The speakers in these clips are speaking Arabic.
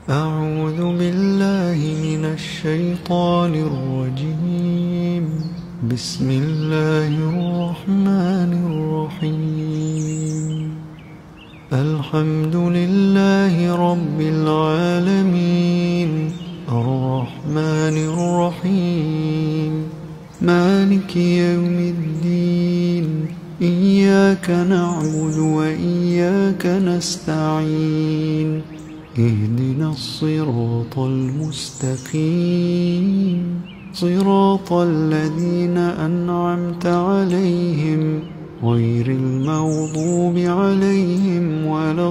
أعوذ بالله من الشيطان الرجيم. بسم الله الرحمن الرحيم. الحمد لله رب العالمين، الرحمن الرحيم، مالك يوم الدين. إياك نعبد وإياك نستعين. اهدنا الصراط المستقيم، صراط الذين أنعمت عليهم غير المغضوب عليهم ولا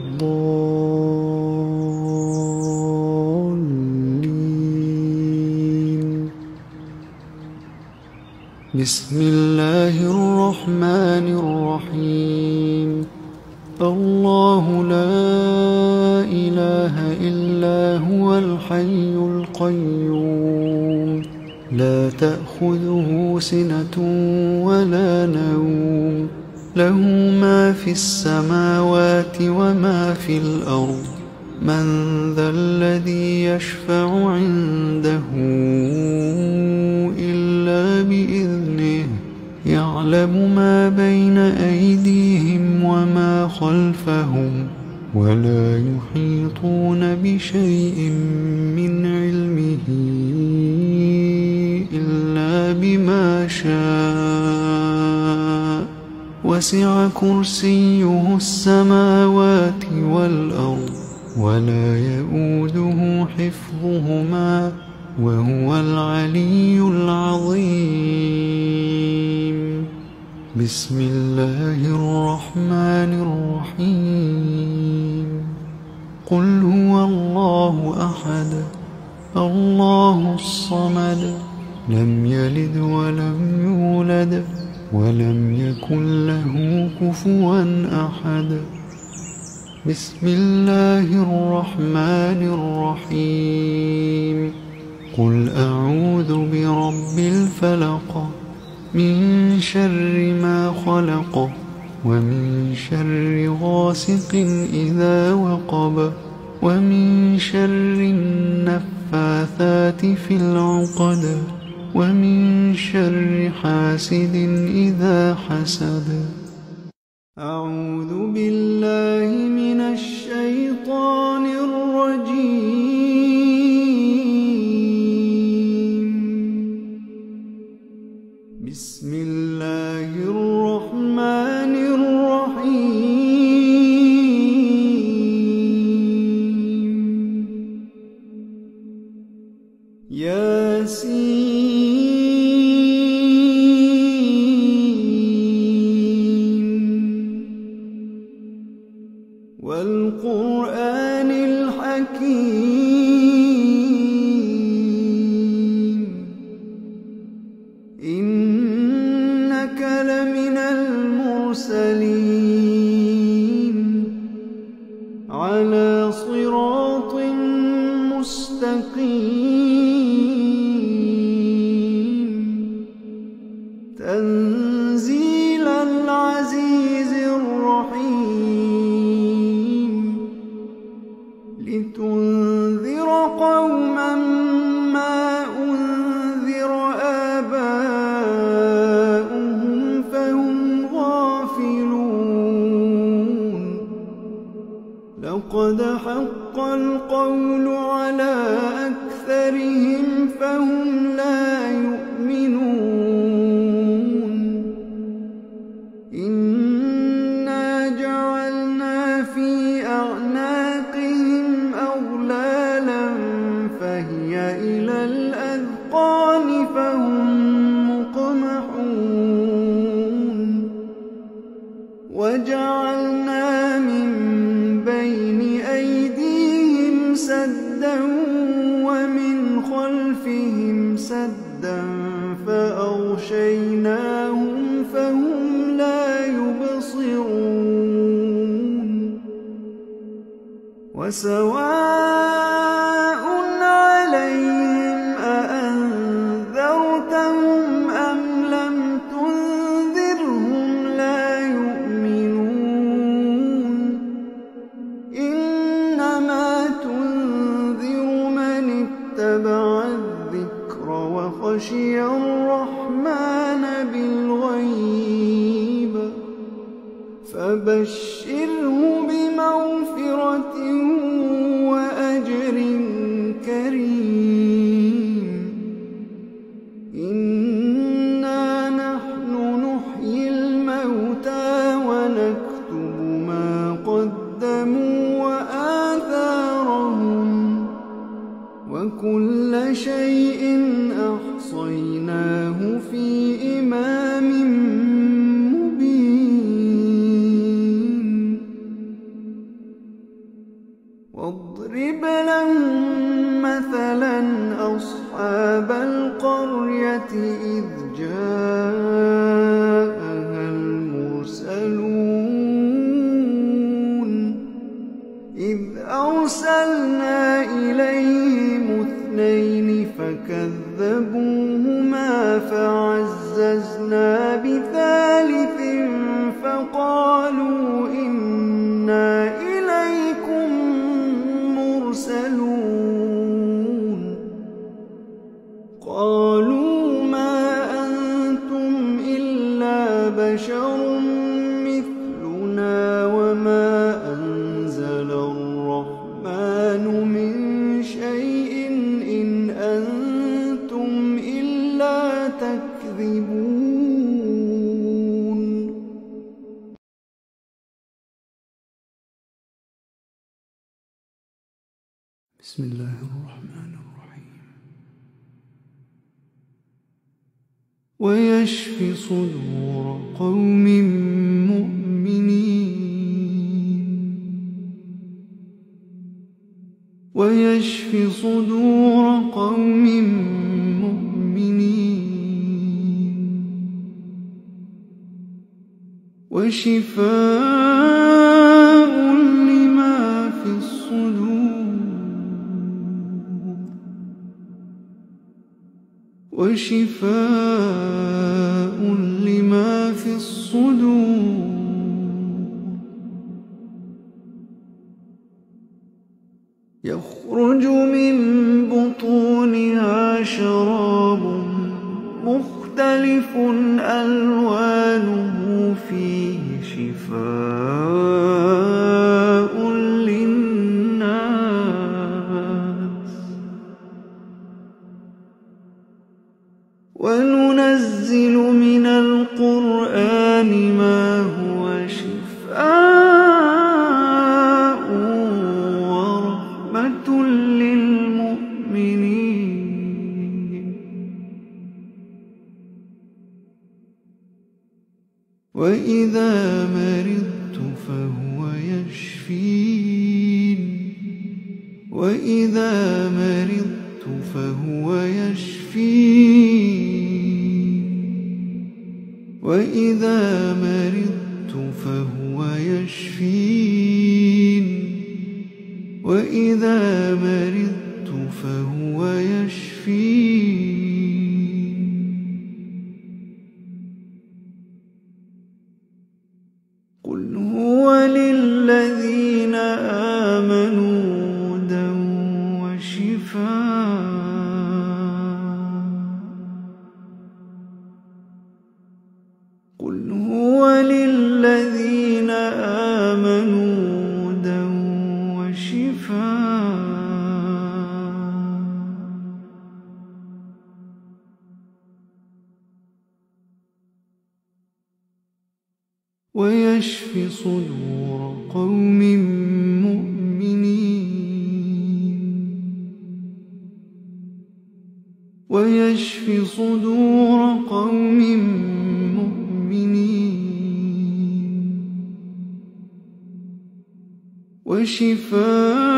الضالين. بسم الله الرحمن الرحيم. الله لا إله إلا هو الحي القيوم، لا تأخذه سنة ولا نوم، له ما في السماوات وما في الأرض. من ذا الذي يشفع عنده إلا بإذنه، يعلم ما بين أيديهم وما خلفهم، ولا يحيطون بشيء من علمه إلا بما شاء. وسع كرسيه السماوات والأرض، ولا يئوده حفظهما، وهو العلي العظيم. بسم الله الرحمن الرحيم. قل هو الله أحد، الله الصمد، لم يلد ولم يولد ولم يكن له كفوا أحد. بسم الله الرحمن الرحيم. قل أعوذ برب الفلق، من شر ما خلق، ومن شر غاسق إذا وقب، ومن شر النفاثات في العقد، ومن شر حاسد إذا حسد. أعوذ بالله من الشيطان الرجيم. بسم الله الرحمن الرحيم. ياسين والقرآن الحكيم، إنك لمن المرسلين على صراط مستقيم. تنزيل العزيز الرحيم، لتنذر قوما ما أنذر آباؤهم فهم غافلون. لقد حق القول على أكثرهم فهم لا يؤمنون. إنا جعلنا في أعناقهم أغلالا فهي إلى الأذقان فهم مقمحون. وجعلنا من بين أيديهم سدا ومن خلفهم سدا فأغشيناهم فهم لا يبصرون. وسواء عليهم أأنذرتهم أم لم تنذرهم لا يؤمنون. إنما تنذر خشي الرحمن بالغيب فبشره بمغفرة وأجر كريم. إنا نحن نحيي الموتى ونكتب ما قدموا وآثارهم وكل شيء أحصيناه في إمام مبين. واضرب لهم مثلا أصحاب القرية إذ جاءها المرسلون إذ أرسلنا إليهم اثنين فكذبوهما فعززنا بثالث فقالوا إنا إليكم مرسلون. قالوا ما أنتم إلا بشر مثلنا وما أنزل الرحمن من شيء إن أنتم إلا تكذبون. بسم الله الرحمن الرحيم. ويشفي صدور قوم مؤمنين ويشفي صدور قوم مؤمنين وشفاء لما في الصدور وشفاء لما في الصدور يخرج من بطونها شراب مختلف ألوانه فيه شفاء للناس وننزل من القرآن ما هو شفاء ورحمة للمؤمنين وإذا مرضت فهو يشفين وإذا مرضت فهو يشفين وإذا مرضت فهو يشفين وإذا مرضت فهو يشفين. قل هو للذين آمنوا هدى وشفاء قل هو للذين آمنوا هدى وشفاء ويشفي صدور قوم مؤمنين ويشفي صدور قوم مؤمنين وشفاء